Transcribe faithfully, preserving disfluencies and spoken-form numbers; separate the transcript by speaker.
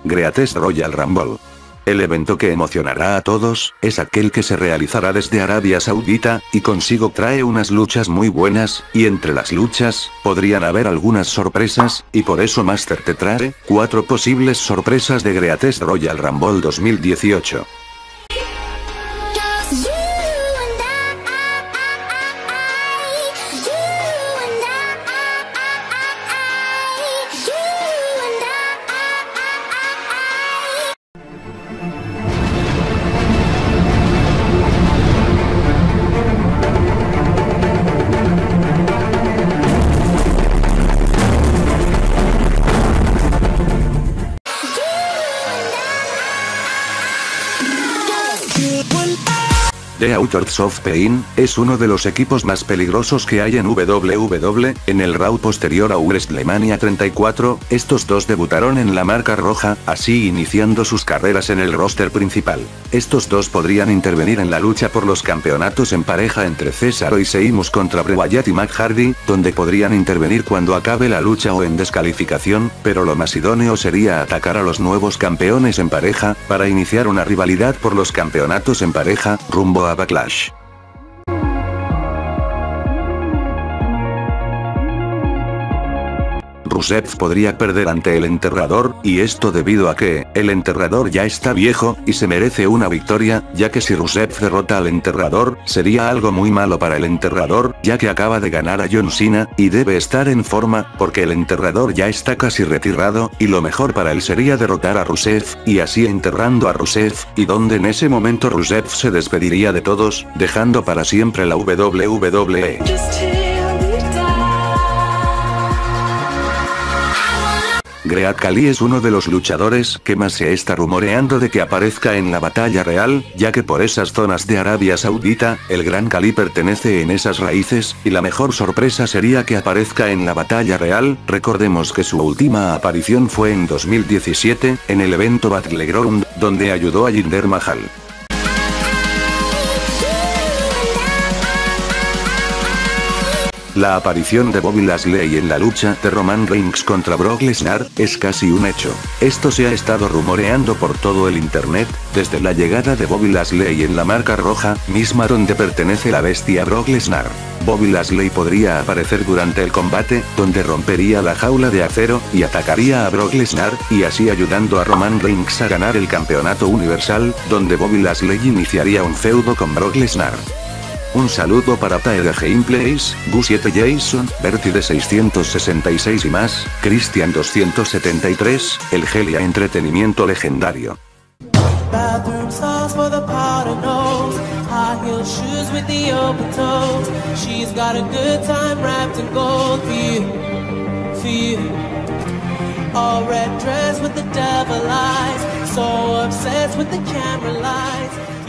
Speaker 1: Greatest Royal Rumble. El evento que emocionará a todos, es aquel que se realizará desde Arabia Saudita, y consigo trae unas luchas muy buenas, y entre las luchas, podrían haber algunas sorpresas, y por eso Master te trae, cuatro posibles sorpresas de Greatest Royal Rumble dos mil dieciocho. The Authors of Pain, es uno de los equipos más peligrosos que hay en W W E, en el Raw posterior a WrestleMania treinta y cuatro, estos dos debutaron en la marca roja, así iniciando sus carreras en el roster principal. Estos dos podrían intervenir en la lucha por los campeonatos en pareja entre Cesaro y Sheamus contra Bray Wyatt y Matt Hardy, donde podrían intervenir cuando acabe la lucha o en descalificación, pero lo más idóneo sería atacar a los nuevos campeones en pareja, para iniciar una rivalidad por los campeonatos en pareja, rumbo a Backlash. Rusev podría perder ante el Enterrador, y esto debido a que, el Enterrador ya está viejo, y se merece una victoria, ya que si Rusev derrota al Enterrador, sería algo muy malo para el Enterrador, ya que acaba de ganar a John Cena, y debe estar en forma, porque el Enterrador ya está casi retirado, y lo mejor para él sería derrotar a Rusev, y así enterrando a Rusev, y donde en ese momento Rusev se despediría de todos, dejando para siempre la W W E. Great Khali es uno de los luchadores que más se está rumoreando de que aparezca en la batalla real, ya que por esas zonas de Arabia Saudita, el Gran Khali pertenece en esas raíces, y la mejor sorpresa sería que aparezca en la batalla real. Recordemos que su última aparición fue en dos mil diecisiete, en el evento Battleground, donde ayudó a Jinder Mahal. La aparición de Bobby Lashley en la lucha de Roman Reigns contra Brock Lesnar, es casi un hecho. Esto se ha estado rumoreando por todo el internet, desde la llegada de Bobby Lashley en la marca roja, misma donde pertenece la bestia Brock Lesnar. Bobby Lashley podría aparecer durante el combate, donde rompería la jaula de acero, y atacaría a Brock Lesnar, y así ayudando a Roman Reigns a ganar el campeonato universal, donde Bobby Lashley iniciaría un feudo con Brock Lesnar. Un saludo para Taeda Gameplays, Gu siete Jason, Bertie de seiscientos sesenta y seis y más, Christian doscientos setenta y tres, el Gelia Entretenimiento Legendario.
Speaker 2: Bathroom sauce for the powder nose, high heel shoes with the open toes. She's got a good time wrapped in gold for you, for you. All red dress with the devil eyes, so obsessed with the camera lights.